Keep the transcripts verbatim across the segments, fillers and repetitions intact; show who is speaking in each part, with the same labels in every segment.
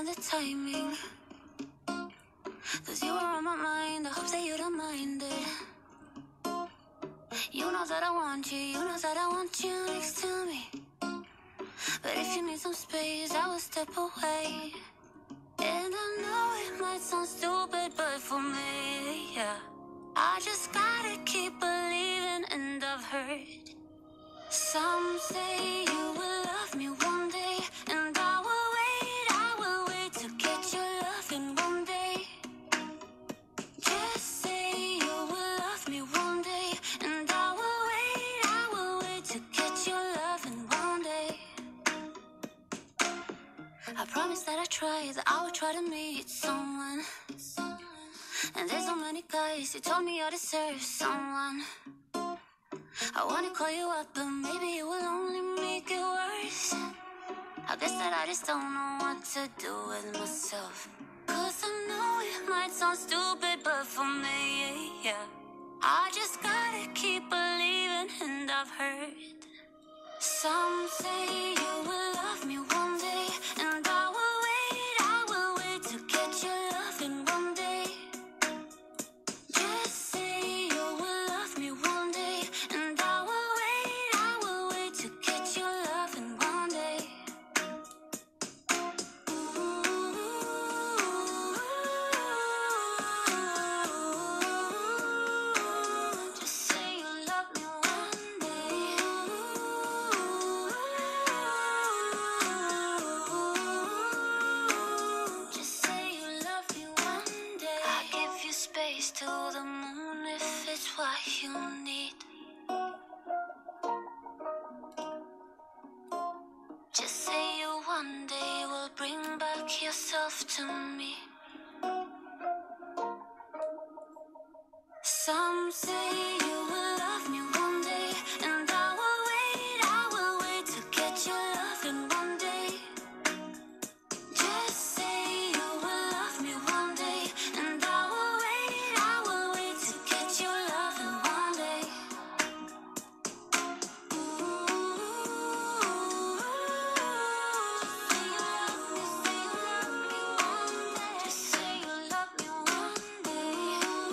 Speaker 1: find the timing, cause you are on my mind. I hope that you don't mind it. You know that I want you, you know that I want you next to me. But if you need some space, I will step away. And I know it might sound stupid, but for me, yeah, I just gotta keep believing. And I've heard some say you will love me one day, and I will wait, I will wait to get your loving one day. Just say you will love me one day, and I will wait, I will wait to get your loving one day. I promise that I try, that I will try to meet someone. And there's so many guys who told me I deserve someone. I wanna call you up, but maybe it will only make it worse. I guess that I just don't know what to do with myself. Cause I know it might sound stupid, but for me, yeah, I just gotta keep believing. And I've heard some say you will love me one day, and I will wait, I will wait to get your loving one day. Just say you will love me one day, and I will wait, I will wait to get your loving one day. Just say you love me one day. Just say you love me one day. I give you space to the moon if it's what you need. Just say you one day will bring back yourself to me. Some say you will love me one day, and I will wait, I will wait to get your loving one day. Just say you will love me one day, and I will wait, I will wait to get your loving one day. Just say you love me one day.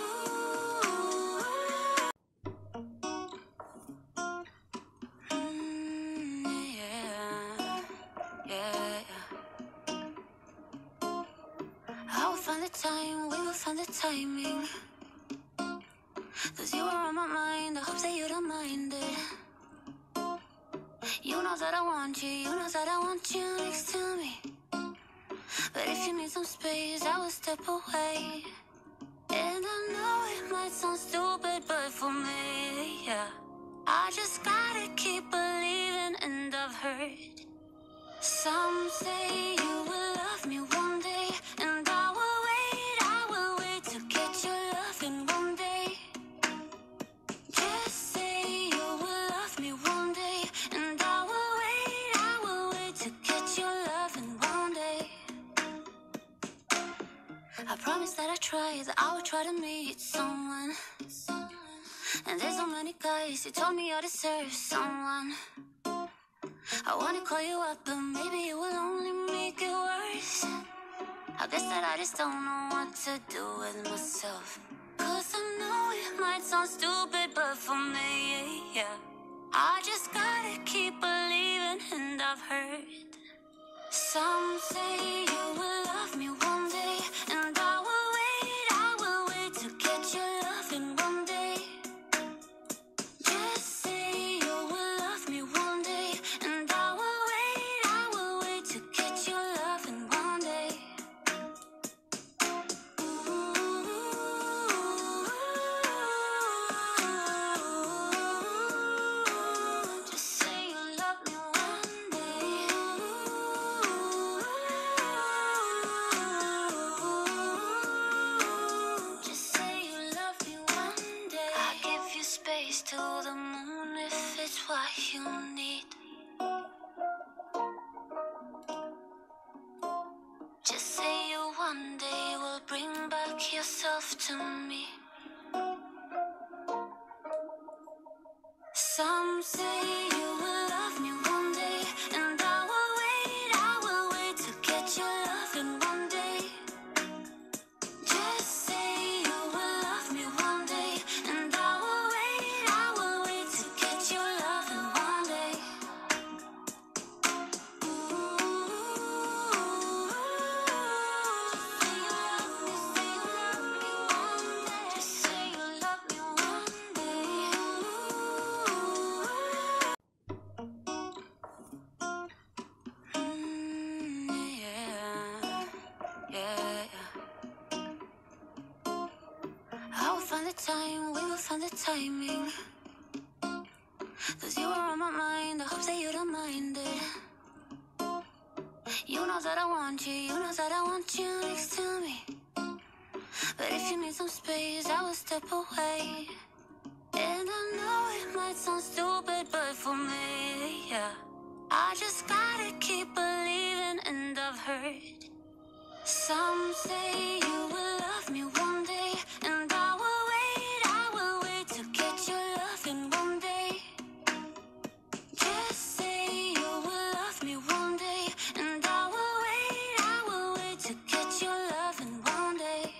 Speaker 1: Mm, yeah, yeah. I will find the time, we will find the timing, cause you are on my mind. I hope that you don't mind it. You know that I want you, you know that I want you next to me. But if you need some space, I will step away. And I know it might sound stupid, but for me, yeah, I just gotta keep believing. And I've heard some say you will love me one day, and I will wait, I will wait to get your loving one day. Just say you will love me one day, and I will wait, I will wait to get your loving one day. I promise that I try, that I will try to meet someone. And there's so many guys who told me I deserve someone. I wanna call you up, but maybe it will only make it worse. I guess that I just don't know what to do with myself. Cause I know it might sound stupid, but for me, yeah, I just gotta keep believing. And I've heard some say you will love me one day, and I will wait, I will wait to get your loving one day. Just say you will love me one day, and I will wait, I will wait to get your loving one day. Just say you love me one day. Just say you love me one day. I give you space to the moon if it's what you need. Just say you one day will bring back yourself to me. Some say you will love me one day, and I will wait, I will wait to get your loving one find the time, we will find the timing. Cause you are on my mind, I hope that you don't mind it. You know that I want you, you know that I want you next to me. But if you need some space, I will step away. And I know it might sound stupid, but for me, yeah, I just gotta keep believing. And I've heard some say you will love me one day, and I will wait, I will wait to get your loving one day. Just say you will love me one day, and I will wait, I will wait to get your loving one day.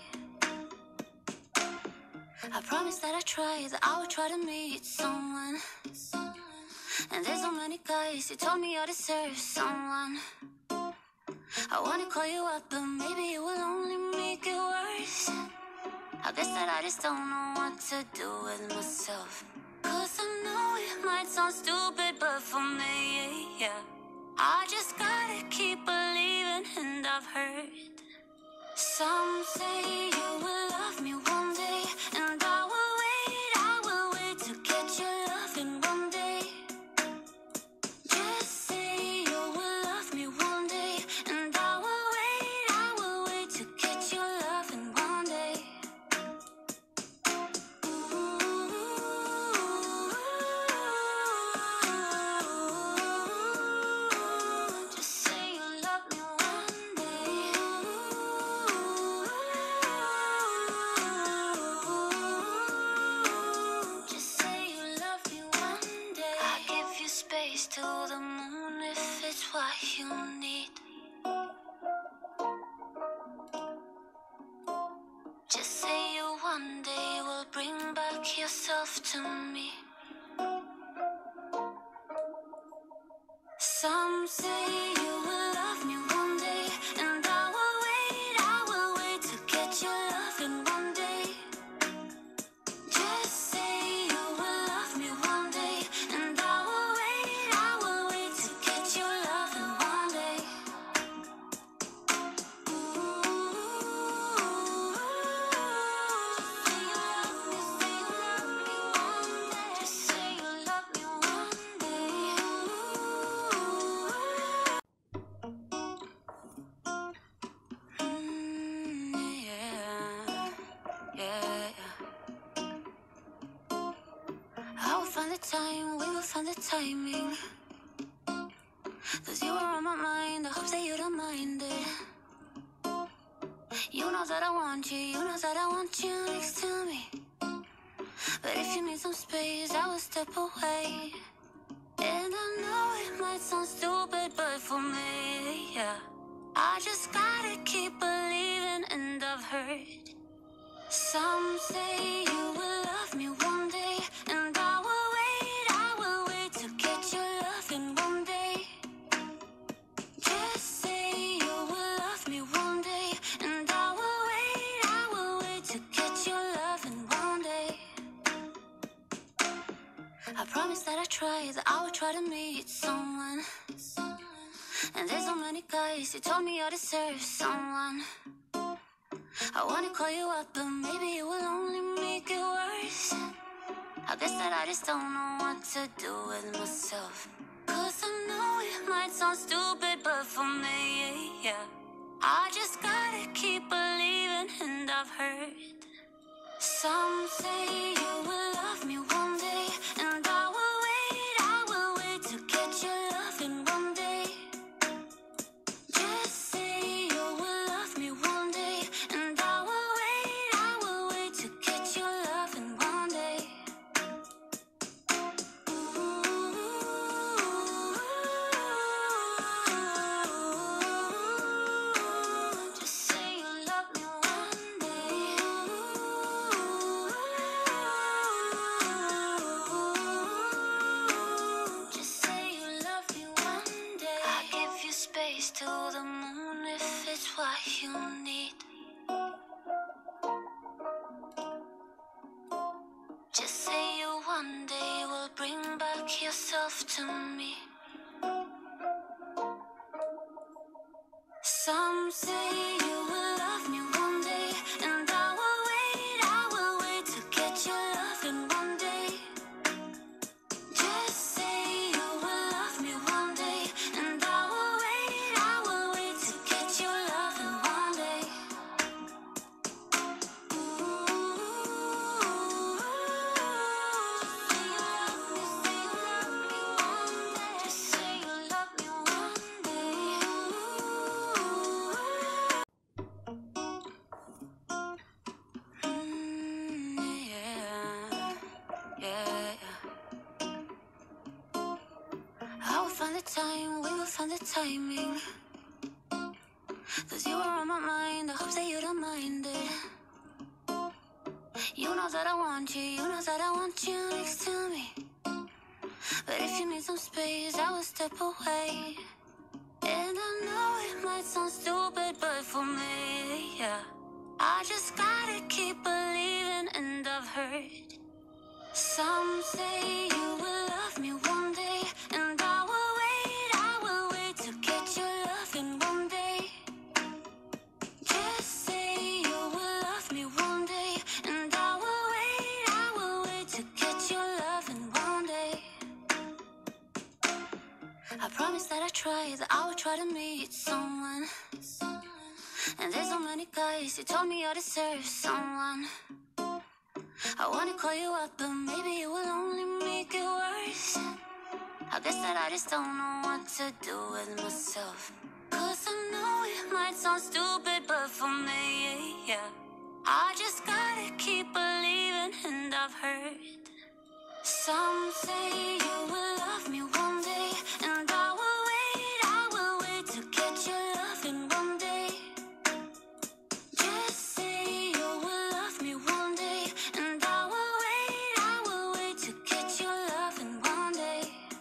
Speaker 1: I promise that I try, that I will try to meet someone. And there's so many guys who told me I deserve someone. I wanna call you up, but maybe it will only make it worse. I guess that I just don't know what to do with myself. Cause I know it might sound stupid, but for me, yeah, I just gotta keep believing. And I've heard some say you will love me one day, and I will wait, I will wait to get your loving one day. Just say you will love me one day, and I will wait, I will wait to get your loving one day. Just say you love me one day. Just say you love me one day. I give you space to the moon if it's what you need. Just say you one day will bring back yourself to me. Some say you will love me one day, and I will wait, I will wait to get your loving one day. Just say you will love me one day, and I will wait, I will wait to get your loving one day. Just say you love me one day. Mm, yeah, yeah. I will find the time, we will find the timing. Cause you are on my mind, I hope that you don't mind it. You know that I want you, you know that I want you next to me. But if you need some space, I will step away. And I know it might sound stupid, but for me, yeah, I just gotta keep believing. And I've heard some say you will love me one day, and I will wait, I will wait to get your loving one day. Just say you will love me one day, and I will wait, I will wait to get your loving one day. I promise that I try, that I will try to meet someone. And there's so many guys who told me I deserve someone. I wanna call you up, but maybe it will only make it worse. I guess that I just don't know what to do with myself. Cause I know it might sound stupid, but for me, yeah, I just gotta keep believing. And I've heard some say you will love me one day, and I will wait, I will wait to get your loving one day. Just say you will love me one day, and I will wait, I will wait to get your loving one day. Just say you love me one day. Just say you love me one day. I give you space to the moon if it's what you need. Just say you one day will bring back yourself to me. Some say you will love me one day, and I will wait, I will wait to the timing. Cause you were on my mind, I hope that you don't mind it. You know that I want you, you know that I want you next to me. But if you need some space, I will step away. And I know it might sound stupid, but for me, yeah, I just gotta keep believing. And I've heard some say you will love me one day, and I will wait, I will wait to get your love in one day. Just say you will love me one day, and I will wait, I will wait to get your love in one day. I promise that I try, that I will try to meet someone. And there's so many guys who told me I deserve someone. I wanna call you up, but maybe it will only make it worse. I guess that I just don't know what to do with myself. Cause I know it might sound stupid, but for me, yeah, I just gotta keep believing. And I've heard some say you will love me one day, and I will wait, I will wait to get your love in one day. Just say you will love me one day, and I will wait, I will wait to get your love in one day.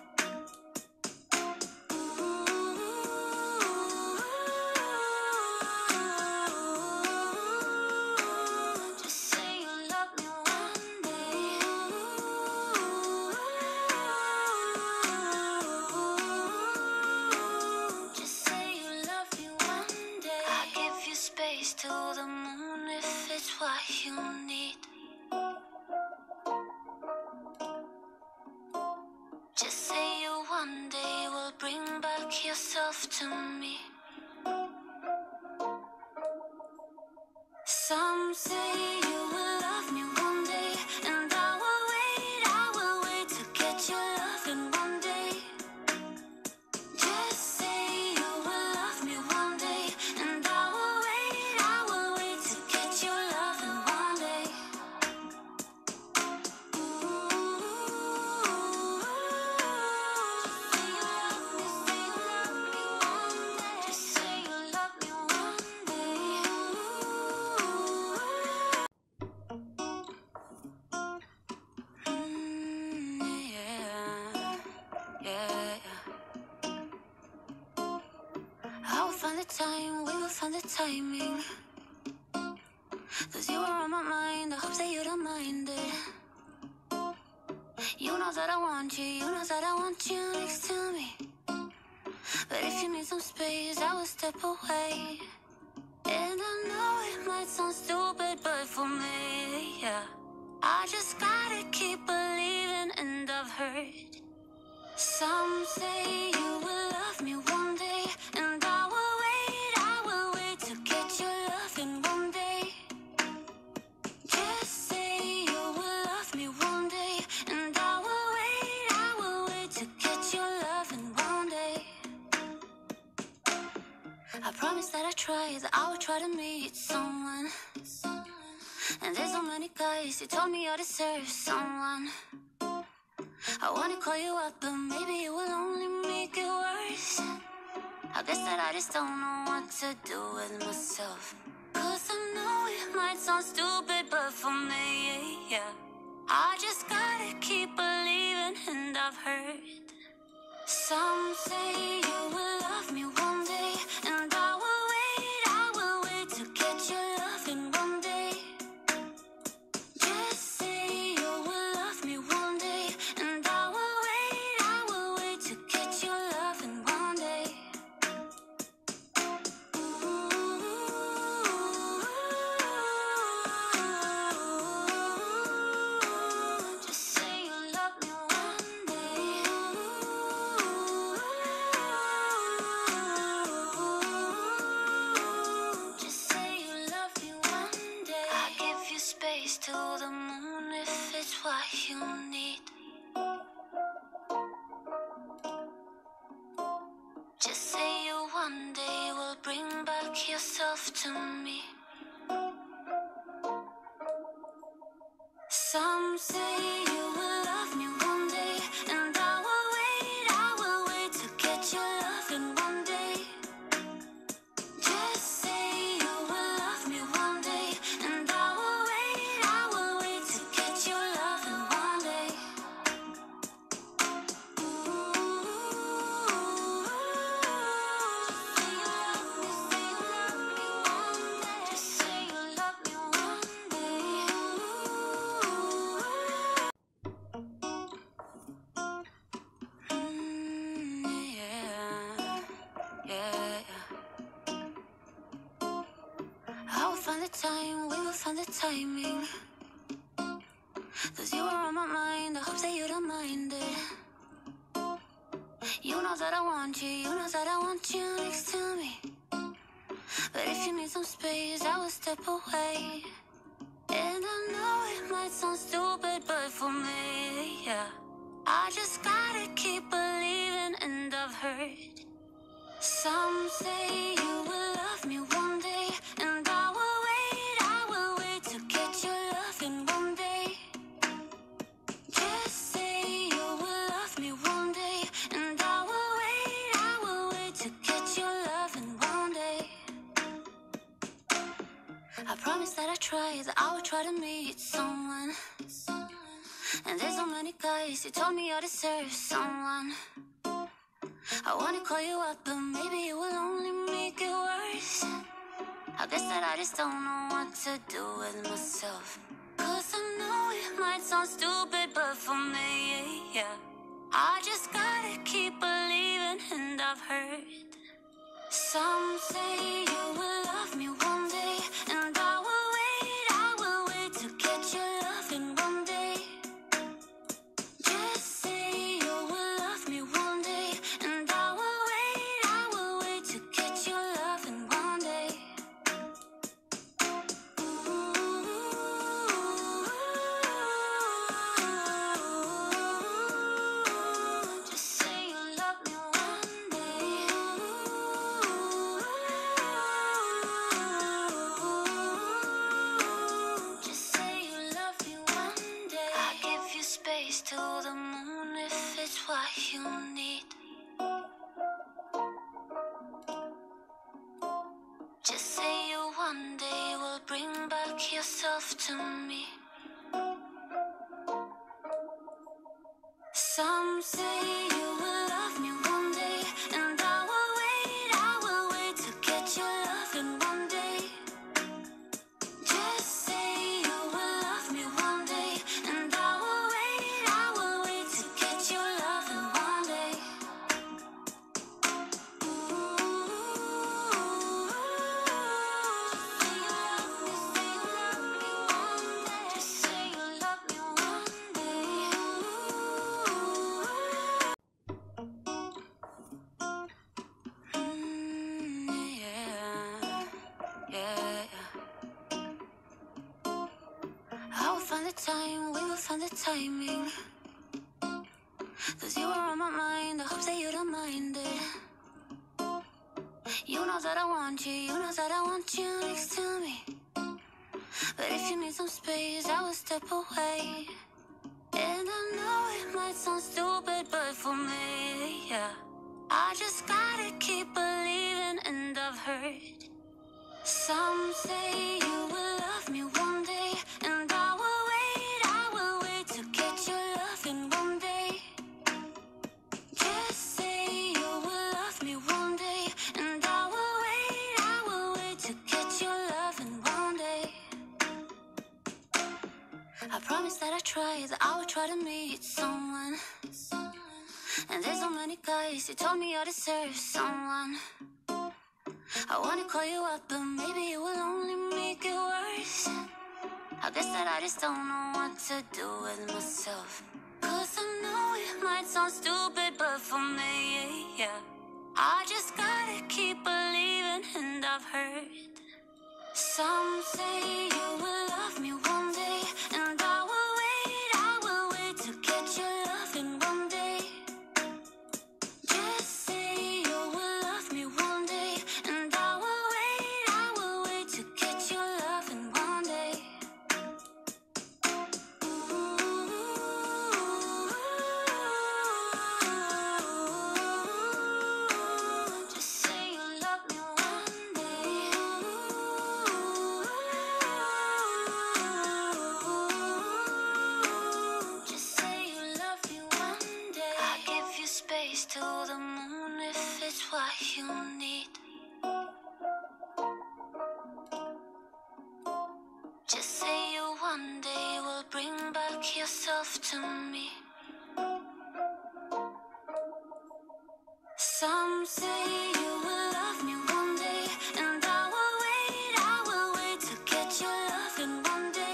Speaker 1: Just say you love me one day. Just say you love me one day. I give you space to the moon if it's what you need. Just say you one day will bring back yourself to me. Some say you will love me one day, and I will wait, I will wait to get your love in one day. Just say you will love me one day, and I will wait, I will wait to get your love in one day. Just say you love me one day. Mm, yeah, yeah. I will find the time, we will find the timing. Cause you are on my mind, I hope that you don't mind it. You know that I want you, you know that I want you next to me. But if you need some space, I will step away. And I know it might sound stupid, but for me, yeah, I just gotta keep believing. And I've heard some say you will love me one day, and I will wait, I will wait to get your love in one day. Just say you will love me one day, and I will wait, I will wait to get your love in one day. I promise that I try, that I will try to meet someone. And there's so many guys who told me I deserve someone. I wanna call you up, but maybe it will only make it worse. I guess that I just don't know what to do with myself. Cause I know it might sound stupid, but for me, yeah, I just gotta keep believing. And I've heard some say you will love me one day, and I will wait, I will wait to get your love in one day. Just say you will love me one day, and I will wait, I will wait to get your love in one day. Just say you love me one day. Just say you love me one day. I give you space to the moon if it's what you need. Just say you one day will bring back yourself to me. Some say you will love me one day, and I will wait, I will wait to get your love in one timing. Cause you were on my mind, I hope that you don't mind it. You know that I want you, you know that I want you next to me. But if you need some space, I will step away. And I know it might sound stupid, but for me, yeah, I just gotta keep believing. And I've heard some say you will love me one day, and I will wait, I will wait to get your loving one day. Just say you will love me one day, and I will wait, I will wait to get your loving one day. I promise that I try, that I will try to meet someone. And there's so many guys, you told me I deserve someone. I wanna call you up, but maybe it will only make it worse. I guess that I just don't know what to do with myself. Cause I know it might sound stupid, but for me, yeah, I just gotta keep believing. And I've heard some say you will love me one day, and I will wait, I will wait to get your loving one day. Just say you will love me one day, and I will wait, I will wait to get your loving one day. Just say you love me one day. Just say you love me one day. I give you space to the moon if it's what you need. Just say you one day will bring back yourself to me. Some say you will love me one day, and I will wait, I will wait to get your loving one day. Just say you will love me one day, and I will wait, I will wait to get your loving one day. Just say you love me one day. Mm, yeah, yeah. I will find the time, we will find the timing. Cause you were on my mind, I hope that you don't mind it. You know that I want you, you know that I want you next to me. But if you need some space, I will step away. And I know it might sound stupid, but for me, yeah, I just gotta keep believing. And I've heard some say you will love me one day, and I will wait, I will wait to get your loving one day. Just say you will love me one day, and I will wait, I will wait to get your loving one day. I promise that I try, that I will try to meet someone. And there's so many guys, you told me I deserve someone. I wanna call you up, but maybe it will only make it worse. I guess that I just don't know what to do with myself. Cause I know it might sound stupid, but for me, yeah, I just gotta keep believing. And I've heard some say you will love me one day, and I will wait, I will wait to get your loving one day. Just say you will love me one day, and I will wait, I will wait to get your loving one day. Just say you love me one day. Just say you love me one day. I give you space to the moon if it's what you need. Just say you one day will bring back yourself to me. Some say you will love me one day, and I will wait, I will wait to get your loving one day.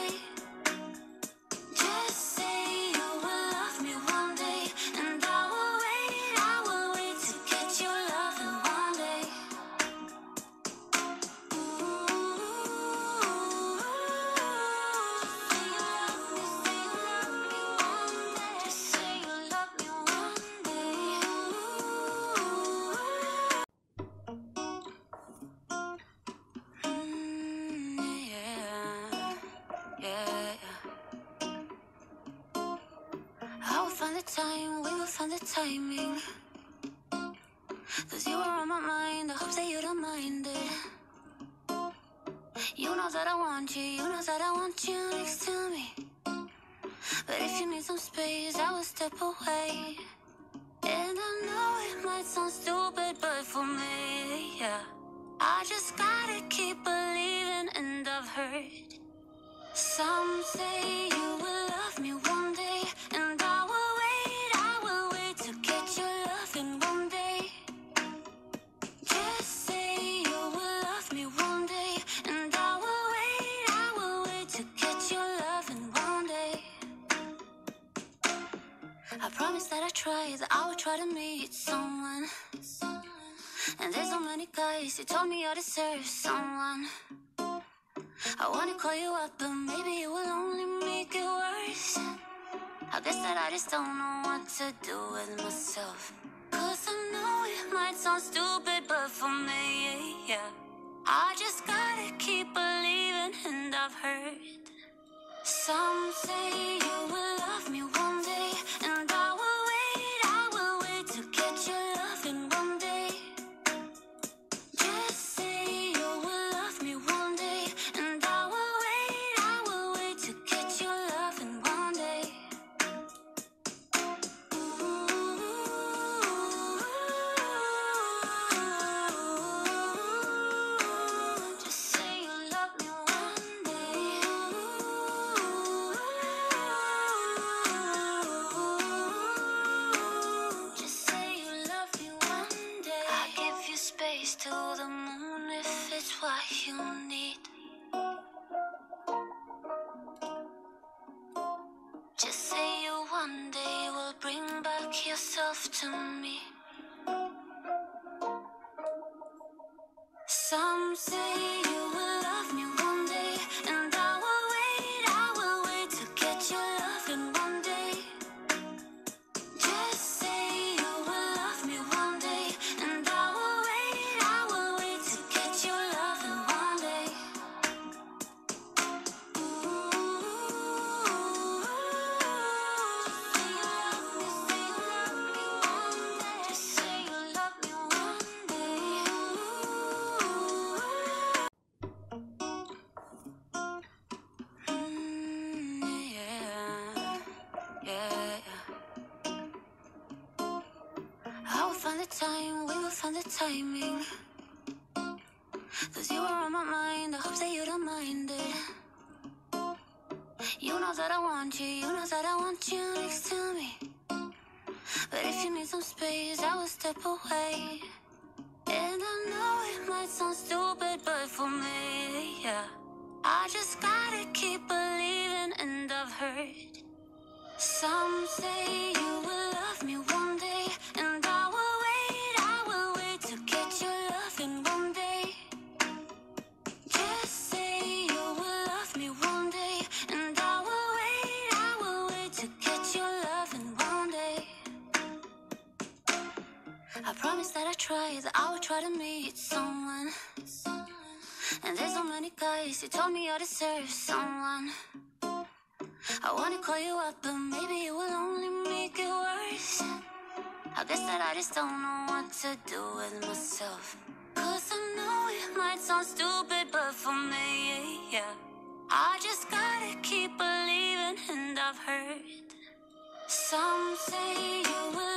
Speaker 1: find the time, we will find the timing. Cause you were on my mind, I hope that you don't mind it. You know that I want you, you know that I want you next to me. But if you need some space, I will step away. And I know it might sound stupid, but for me, yeah, I just gotta keep believing. And I've heard some say you will love me one day, and I will wait, I will wait to get your loving one day. Just say you will love me one day, and I will wait, I will wait to get your loving one day. I promise that I try, that I will try to meet someone. And there's so many guys who told me I deserve someone. I wanna call you up, but maybe it will only make it worse. I guess that I just don't know what to do with myself. Cause I know it might sound stupid, but for me, yeah, I just gotta keep believing. And I've heard some say you will love me one day, and I will wait, I will wait to get your loving one day. Just say you will love me one day, and I will wait, I will wait to get your loving one day. Just say you love me one day. Just say you love me one day. I give you space to the moon if it's what you need. Just say you one day will bring back yourself to me. Some say you will love me one day, and I will wait, I will wait to get your loving one day. Just say you will love me one day, and I will wait, I will wait to get your loving one day. Just say you love me one day. Mm, yeah, yeah. I will find the time, we will find the timing. Cause you were on my mind, I hope that you don't mind it. You know that I want you, you know that I want you next to me. But if you need some space, I will step away. And I know it might sound stupid, but for me, yeah, I just gotta keep believing. And I've heard some say you will love me one day, and I will wait, I will wait to get your loving one day. Just say you will love me one day, and I will wait, I will wait to get your loving one day. I promise that I try, that I will try to meet someone. And there's so many guys who told me I deserve someone. I wanna call you up, but maybe it will only make it worse. I guess that I just don't know what to do with myself. Cause I know it might sound stupid, but for me, yeah, I just gotta keep believing. And I've heard some say you will